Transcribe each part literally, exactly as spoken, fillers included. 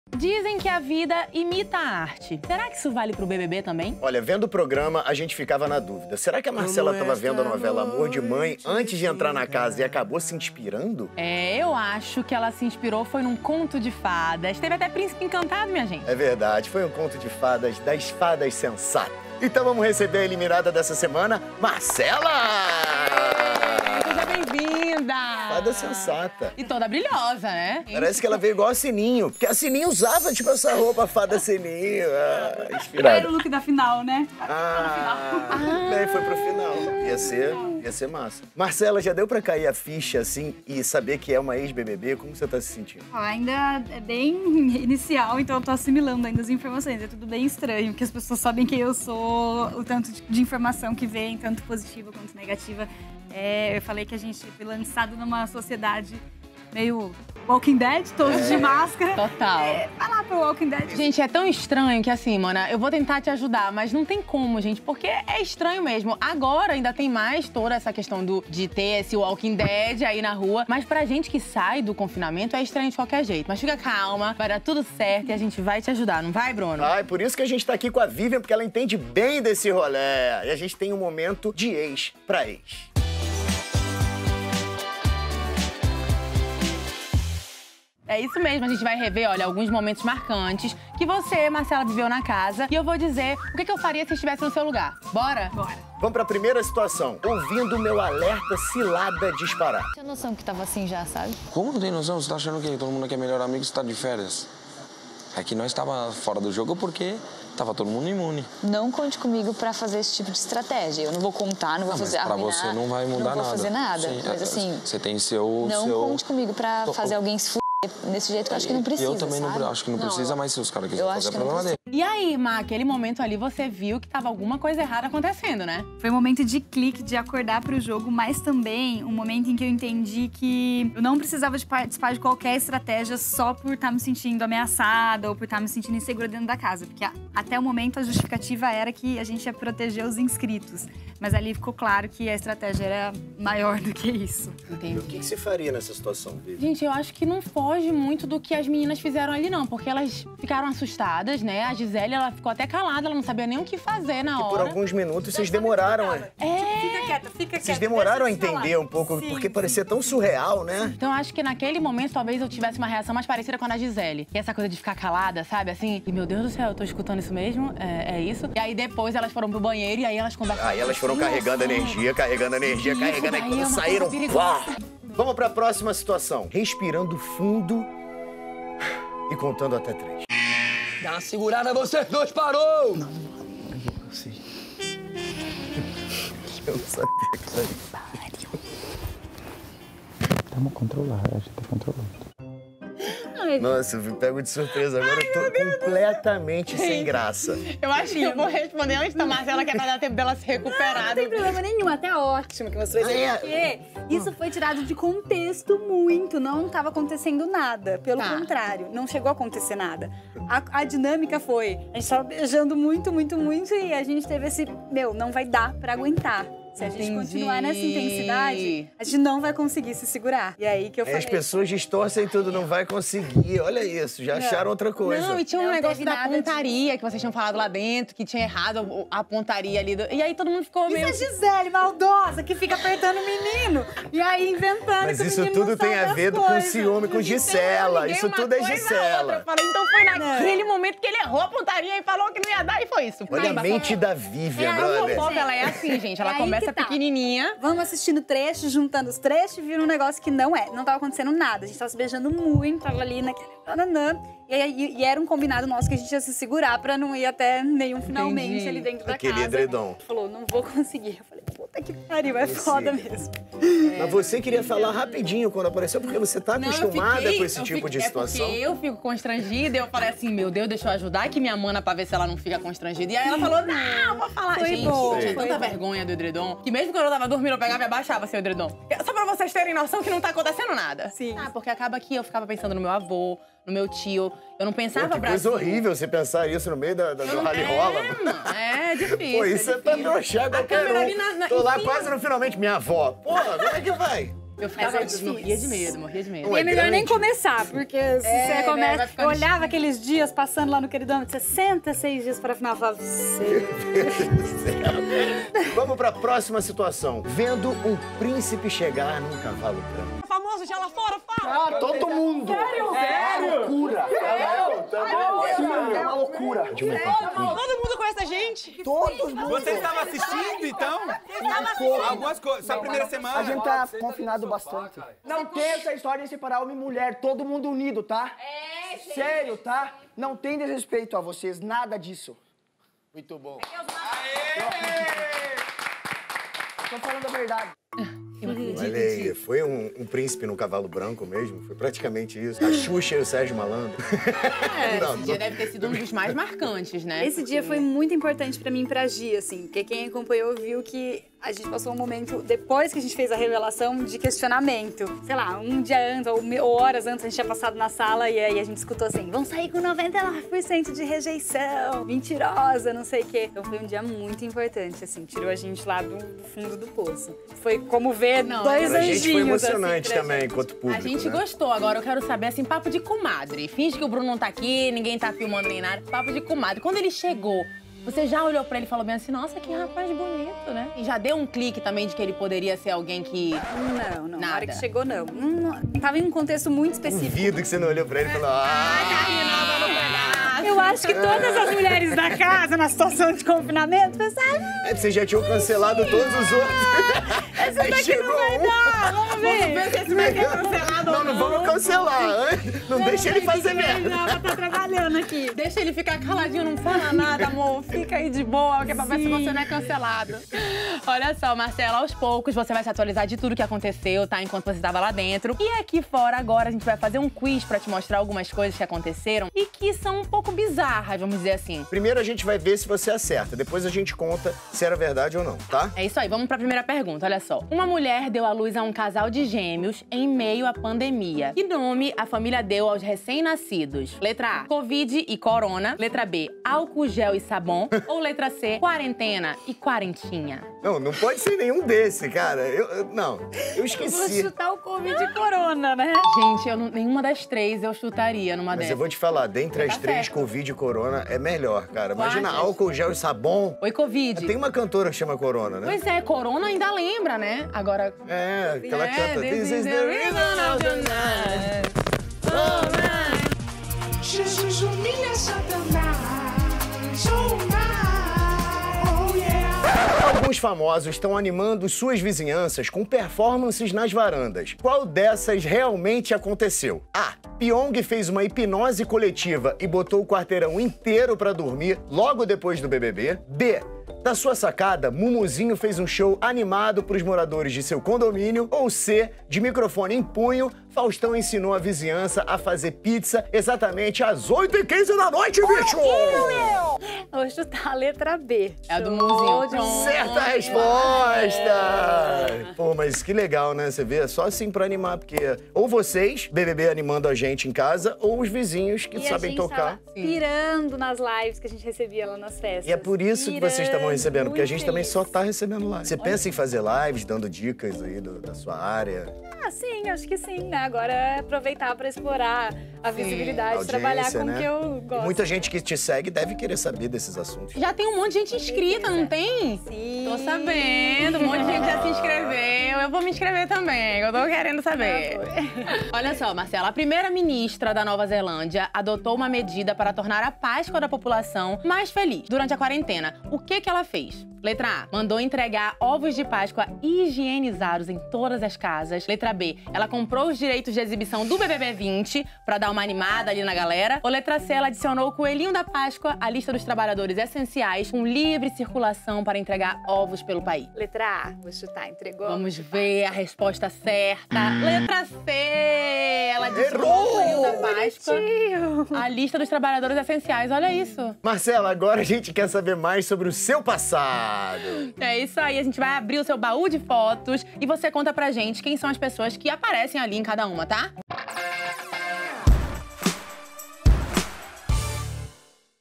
Dizem que a vida imita a arte. Será que isso vale pro B B B também? Olha, vendo o programa, a gente ficava na dúvida. Será que a Marcela estava vendo a novela Amor de Mãe antes de entrar na casa e acabou se inspirando? É, eu acho que ela se inspirou foi num conto de fadas. Teve até Príncipe Encantado, minha gente. É verdade, foi um conto de fadas das fadas sensatas. Então vamos receber a eliminada dessa semana, Marcela! Seja bem-vinda! Fada sensata. E toda brilhosa, né? Parece que ela veio igual a Sininho, porque a Sininho usava, tipo, essa roupa fada Sininho. Ah, inspirada. Era o look da final, né? Ah, ah. Foi pro final. Ia ser, ia ser massa. Marcela, já deu pra cair a ficha, assim, e saber que é uma ex-B B B? Como você tá se sentindo? Ó, ainda é bem inicial, então eu tô assimilando ainda as informações. É tudo bem estranho, porque as pessoas sabem quem eu sou, o tanto de informação que vem, tanto positiva quanto negativa. É, eu falei que a gente foi lançado numa sociedade meio Walking Dead, todos é, de máscara. Total. É, vai lá pro Walking Dead. Gente, é tão estranho que assim, mana, eu vou tentar te ajudar, mas não tem como, gente, porque é estranho mesmo. Agora ainda tem mais toda essa questão do, de ter esse Walking Dead aí na rua, mas pra gente que sai do confinamento é estranho de qualquer jeito. Mas fica calma, vai dar tudo certo e a gente vai te ajudar, não vai, Bruno? Ai, por isso que a gente tá aqui com a Vivian, porque ela entende bem desse rolê. E a gente tem um momento de ex pra ex. É isso mesmo, a gente vai rever, olha, alguns momentos marcantes que você, Marcela, viveu na casa. E eu vou dizer o que eu faria se estivesse no seu lugar. Bora? Bora. Vamos pra primeira situação. Ouvindo meu alerta, cilada disparar. Tinha noção que tava assim já, sabe? Como não tem noção? Você tá achando que todo mundo aqui é melhor amigo, você tá de férias? É que nós estava fora do jogo porque tava todo mundo imune. Não conte comigo pra fazer esse tipo de estratégia. Eu não vou contar, não vou ah, fazer mas pra arruinar, você não vai mudar nada. Não vou fazer nada, Sim, mas assim... Você tem seu... Não seu... conte comigo pra Tô... fazer alguém se fuder desse jeito, eu acho que não precisa, Eu também sabe? não acho que não, não precisa, mas se os caras quiserem fazer, é problema dele. E aí, Má, aquele momento ali você viu que tava alguma coisa errada acontecendo, né? Foi um momento de clique, de acordar pro jogo, mas também um momento em que eu entendi que eu não precisava de participar de qualquer estratégia só por estar me sentindo ameaçada ou por estar me sentindo insegura dentro da casa. Porque até o momento a justificativa era que a gente ia proteger os inscritos. Mas ali ficou claro que a estratégia era maior do que isso. Entendi. E o que, que se faria nessa situação, Vivi? Gente, eu acho que não foge muito do que as meninas fizeram ali, não. Porque elas ficaram assustadas, né? A Gisele, ela ficou até calada, ela não sabia nem o que fazer na hora. E por alguns minutos vocês demoraram, né? É. Fica quieta, fica quieta. Vocês demoraram a entender um pouco, sim, porque sim. parecia tão surreal, né? Então eu acho que naquele momento talvez eu tivesse uma reação mais parecida com a da Gisele. Que é essa coisa de ficar calada, sabe? Assim, e meu Deus do céu, eu tô escutando isso mesmo? É, é isso? E aí depois elas foram pro banheiro e aí elas conversaram. Aí elas foram carregando energia, carregando energia, isso, carregando... Aí quando saíram... Vamos pra próxima situação. Respirando fundo e contando até três. Dá uma segurada, vocês dois, parou! Não, eu sei. Eu não sabia que isso aí. Estamos controlados, a gente tá controlando. Nossa, eu me pego de surpresa agora. Ai, eu tô completamente sem graça. Eu acho que eu vou responder antes da Marcela, que é pra dar tempo dela se recuperar. Não tem problema nenhum, até ótimo que você vai dizer. Ah, é. Porque isso foi tirado de contexto muito, não estava acontecendo nada. Pelo tá. contrário, não chegou a acontecer nada. A, a dinâmica foi, a gente tava beijando muito, muito, muito e a gente teve esse, meu, não vai dar pra aguentar. Se a gente Entendi. continuar nessa intensidade, a gente não vai conseguir se segurar. E aí que eu falei... As pessoas distorcem tudo, não vai conseguir. Olha isso, já não. acharam outra coisa. Não, e tinha um não negócio da pontaria de... que vocês tinham falado lá dentro, que tinha errado a pontaria ali. Do... E aí todo mundo ficou meio... Isso é Gisele, maldosa, que fica apertando o menino. E aí inventando Mas que isso o menino tudo tem a ver com ciúme, com Gisela. Isso tudo é Gisela. Eu falei, então foi naquele não. momento que ele errou a pontaria e falou que não ia dar e foi isso. Olha a mente da Vivian, brother. A ela é assim, gente. Ela é começa tá. pequenininha. Vamos assistindo trechos, juntando os trechos e vira um negócio que não é. Não tava acontecendo nada. A gente tava se beijando muito, tava ali naquele... E, e, e era um combinado nosso que a gente ia se segurar pra não ir até nenhum finalmente Entendi. ali dentro da Aquele casa. Aquele edredom. Falou, não vou conseguir. Eu falei, puta que pariu, é foda mesmo. É. Mas você queria falar rapidinho quando apareceu, porque você tá acostumada não, fiquei, com esse tipo fiquei, de situação. É porque eu fico constrangida e eu falei assim, meu Deus, deixa eu ajudar aqui minha mana pra ver se ela não fica constrangida. E aí ela falou, não, vou falar. Foi gente, bom, tinha foi tanta bom. vergonha do edredom, que mesmo quando eu tava dormindo, eu pegava e abaixava seu edredom. Só pra vocês terem noção que não tá acontecendo nada. Sim. Ah, porque acaba que eu ficava pensando no meu avô, no meu tio. Eu não pensava Pô, que Brasil. coisa horrível você pensar isso no meio da, da, do rally rola. É, é difícil. Pô, isso é, é pra broxar qualquer um. Na, na, Tô lá quase no finalmente. Minha avó. Porra, como é que vai? Eu ficava, é eu difícil. morria de medo, morria de medo. E é melhor nem começar, porque se É, você começa... vai ficando Eu olhava aqueles dias passando lá no queridômetro, sessenta e seis dias para a final, eu falava... "Sei". Vamos pra próxima situação. Vendo um príncipe chegar num cavalo branco. Famoso já lá fora, fala! Ah, todo mundo! Sério? É uma loucura! É uma loucura! De uma equipe. Todo mundo conhece a gente? Todos mundo! Você estava assistindo, então? Algumas coisas, só a primeira semana. A gente tá confinado bastante. Não tem essa história de separar homem e mulher, todo mundo unido, tá? É, sério, tá? Não tem desrespeito a vocês, nada disso. Muito bom. Tô falando a verdade. Olha aí, foi um, um príncipe no cavalo branco mesmo? Foi praticamente isso. A Xuxa e o Sérgio Malandro. É, Não, esse dia deve ter sido um dos mais marcantes, né? Esse dia foi muito importante pra mim e pra Gi, assim, porque quem acompanhou viu que a gente passou um momento, depois que a gente fez a revelação, de questionamento. Sei lá, um dia antes, ou, ou horas antes, a gente tinha passado na sala e aí a gente escutou assim, vão sair com noventa e nove por cento de rejeição, mentirosa, não sei o quê. Então foi um dia muito importante, assim, tirou a gente lá do, do fundo do poço. Foi como ver não, dois pra anjinhos, gente foi emocionante assim, também, gente. enquanto público, A gente né? gostou. Agora eu quero saber, assim, papo de comadre. Finge que o Bruno não tá aqui, ninguém tá filmando nem nada. Papo de comadre. Quando ele chegou, você já olhou pra ele e falou bem assim, nossa, que rapaz bonito, né? E já deu um clique também de que ele poderia ser alguém que... Não, não. Nada. Na hora que chegou, não. não, não tava em um contexto muito específico. Duvido que você não olhou pra ele e falou, ah... Eu acho que todas as mulheres da casa, na situação de confinamento, pensaram... É, vocês já tinham cancelado todos os outros. Essa Aí daqui chegou não vai um. dar, vamos ver. Vamos ver se esse vai ser cancelado Não, ou não não. vamos cancelar. hein? Não deixa ele fazer merda. Ela tá trabalhando aqui. Deixa ele ficar caladinho, não fala nada, amor. Fica aí de boa, que é pra ver se você não é cancelado. Olha só, Marcela, aos poucos você vai se atualizar de tudo que aconteceu, tá? Enquanto você estava lá dentro. E aqui fora, agora, a gente vai fazer um quiz pra te mostrar algumas coisas que aconteceram e que são um pouco bizarras, vamos dizer assim. Primeiro a gente vai ver se você acerta. Depois a gente conta se era verdade ou não, tá? É isso aí, vamos pra primeira pergunta, olha só. Uma mulher deu à luz a um casal de gêmeos em meio à pandemia. Que nome a família deu aos recém-nascidos? Letra A, Covid e Corona. Letra B, álcool, gel e sabão. Ou letra C, quarentena e quarentinha? Não, não pode ser nenhum desse, cara. Eu, eu- não, eu Vou esqueci. chutar o Covid e Corona, né? Gente, eu não- nenhuma das três eu chutaria numa Mas dessas. eu vou te falar, dentre as Tá três, certo. Covid e Corona é melhor, cara. Imagina achas? álcool, gel e sabão. Oi, Covid. Tem uma cantora que chama Corona, né? Pois é, Corona ainda lembra, né? Agora... É, que ela É, canta This is the reason of the night. Jesus humilha Satanás, oh my, oh yeah. Alguns famosos estão animando suas vizinhanças com performances nas varandas. Qual dessas realmente aconteceu? A. Pyong fez uma hipnose coletiva e botou o quarteirão inteiro pra dormir logo depois do B B B. B. Da sua sacada, Mumuzinho fez um show animado pros moradores de seu condomínio. Ou C. De microfone em punho, Faustão ensinou a vizinhança a fazer pizza exatamente às oito e quinze da noite, bicho! Vou chutar a letra B. É a do Show Mumuzinho. de Pronto. Certa resposta! Pô, mas que legal, né? Você vê, é só assim pra animar, porque ou vocês, B B B animando a gente em casa, ou os vizinhos que E a sabem gente tocar. tava pirando nas lives que a gente recebia lá nas festas. E é por isso que vocês estavam Pirando, recebendo, porque a gente muito também feliz. só tá recebendo live. Você pensa em fazer lives, dando dicas aí do- da sua área? Ah, sim, acho que sim, né? Agora é aproveitar pra explorar a visibilidade, trabalhar Audiência, com o né? que eu E gosto. muita gente que te segue deve querer saber desses assuntos. Já tem um monte de gente inscrita, não tem? Sim. Tô sabendo, um monte de gente já se inscreveu. Eu vou me inscrever também, eu tô querendo saber. Olha só, Marcela, a primeira-ministra da Nova Zelândia adotou uma medida para tornar a Páscoa da população mais feliz durante a quarentena. O que que ela fez? Letra A, mandou entregar ovos de Páscoa higienizados em todas as casas. Letra B, ela comprou os direitos de exibição do B B B vinte pra dar uma animada ali na galera. Ou letra C, ela adicionou o coelhinho da Páscoa à lista dos trabalhadores essenciais com livre circulação para entregar ovos pelo país. Letra A, vou chutar, entregou? Vamos ver a resposta certa. Letra C, ela adicionou Errou! o coelhinho da Páscoa à lista dos trabalhadores essenciais. Olha isso. Marcela, agora a gente quer saber mais sobre o seu passado. É isso aí, a gente vai abrir o seu baú de fotos e você conta pra gente quem são as pessoas que aparecem ali em cada uma, tá? Ai,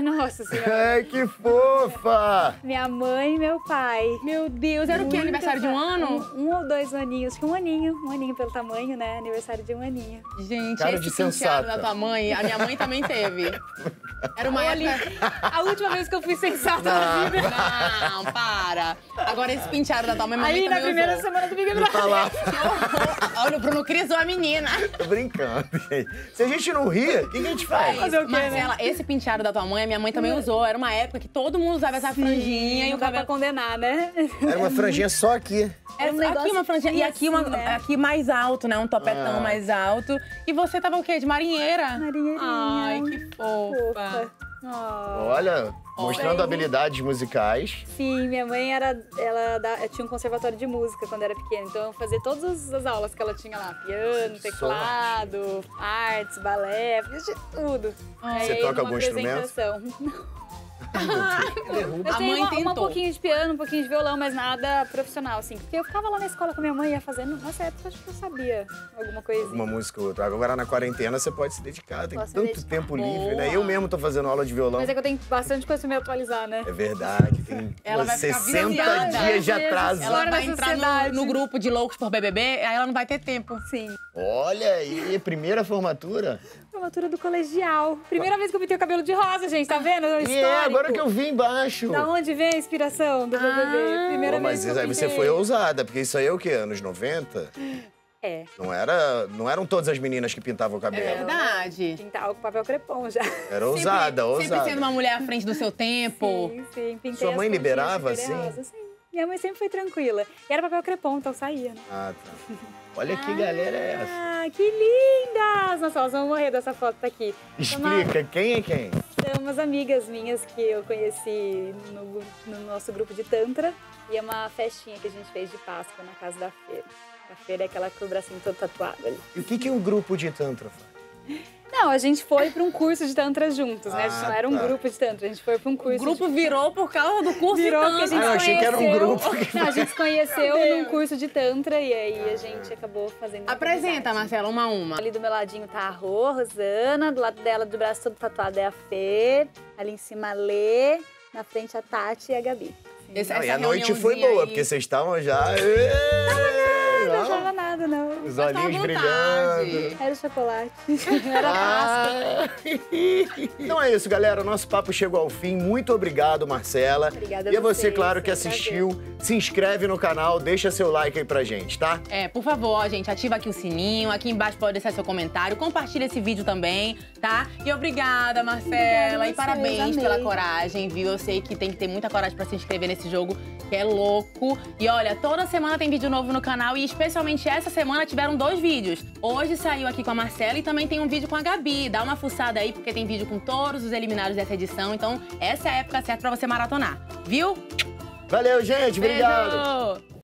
nossa senhora. Ai, que fofa! Minha mãe e meu pai. Meu Deus, era o quê? Aniversário de um ano? Um, um ou dois aninhos, que um aninho. Um aninho pelo tamanho, né? Aniversário de um aninho. Gente, Cara esse de penteado sensata. da tua mãe, a minha mãe também teve. Era uma época... A última vez que eu fui sensata na vida. Não, para. Agora esse penteado da tua mãe, mamãe Aí, na também primeira usou. semana do Big Brother. Olha, o Bruno Cris ou a menina. Tô brincando, gente. Se a gente não rir, o que, que a gente faz? Fazer o quê, né? Marcela, esse penteado da tua mãe, a minha mãe também usou. Era uma época que todo mundo usava essa franjinha e o Não dá pra cabelo... condenar, né? Era uma franjinha só aqui. Era um aqui negócio uma franjinha e aqui, uma, assim, né? aqui mais alto, né? Um topetão Ah. mais alto. E você tava o quê? De marinheira? Marinheirinha. Ai, que fofa. Fofa. Oh. Olha, mostrando Olha. habilidades musicais. Sim, minha mãe era, ela da- tinha um conservatório de música quando era pequena, então eu fazia todas as aulas que ela tinha lá, piano, teclado, artes, balé, fiz de tudo. Aí, Você toca numa algum instrumento? apresentação. Eu A tenho mãe uma, tentou. uma pouquinho de piano, um pouquinho de violão, mas nada profissional, assim. Porque eu ficava lá na escola com minha mãe, ia fazendo. Nessa época, acho que eu sabia alguma coisinha. Uma música ou outra. Agora na quarentena você pode se dedicar, tem Posso tanto me dedicar. tempo livre, Boa. né? Eu mesmo tô fazendo aula de violão. Mas é que eu tenho bastante coisa pra me atualizar, né? É verdade, tem Ela pô, vai ficar sessenta viciada. dias de Às vezes. atraso. Ela Fora vai da entrar no, sociedade. no grupo de loucos por B B B, aí ela não vai ter tempo. Sim. Olha aí, primeira formatura. Formatura do colegial. Primeira vez que eu pintei o cabelo de rosa, gente, tá vendo? O E é, histórico. agora que eu vi embaixo. Da onde vem a inspiração do B B B? Primeira Pô, mas vez que isso eu aí você pintei. foi ousada, porque isso aí é o quê? Anos noventa? É. Não, era, não eram todas as meninas que pintavam o É cabelo. verdade. Pintava com papel crepom já. Era ousada, sempre, ousada. Sempre sendo uma mulher à frente do seu tempo. Sim, sim. Pintei Sua as mãe pontinhas liberava, de assim? rosa, sim. Minha mãe sempre foi tranquila. E era papel crepom, então saía, né? Ah, tá. Olha que galera é essa. Ah, que lindas! Nossa, elas vão morrer dessa foto tá aqui. Explica, quem é quem? São umas amigas minhas que eu conheci no, no nosso grupo de Tantra. E é uma festinha que a gente fez de Páscoa na casa da Feira. A Feira é aquela com o bracinho todo tatuado ali. E o que, que um grupo de tantra faz? Não, a gente foi para um curso de Tantra juntos, né? A gente Ah, não era um tá. grupo de Tantra, a gente foi para um curso O grupo de... virou por causa do curso Virou de porque a gente Ah, eu se achei que era um conheceu. grupo que- Não, a gente se conheceu num curso de Tantra e aí a gente acabou fazendo... Apresenta, amizade. Marcela, uma a uma. Ali do meu ladinho tá a Rô, Rosana, do lado dela, do braço todo tatuado, é a Fê, ali em cima a Lê, na frente a Tati e a Gabi. Esse- Não, e essa a noite foi reuniãozinha boa, aí. porque vocês estavam já... Não Não, achava nada, não. os Mas tá à olhinhos vontade. brilhando. Era chocolate. Era Páscoa. Ah. Então é isso, galera. O nosso papo chegou ao fim. Muito obrigado, Marcela. Obrigada a E a você, vocês, claro, que foi um assistiu. Se inscreve no canal, deixa seu like aí pra gente, tá? É, por favor, ó, gente, ativa aqui o sininho, aqui embaixo pode deixar seu comentário, compartilha esse vídeo também, tá? E obrigada, Marcela, Obrigada a e vocês, parabéns amei. pela coragem, viu? Eu sei que tem que ter muita coragem pra se inscrever nesse jogo, que é louco. E olha, toda semana tem vídeo novo no canal e especialmente essa semana tiveram dois vídeos. Hoje saiu aqui com a Marcela e também tem um vídeo com a Gabi. Dá uma fuçada aí, porque tem vídeo com todos os eliminados dessa edição, então essa é a época certa pra você maratonar, viu? Valeu, gente. Obrigado. Beijo!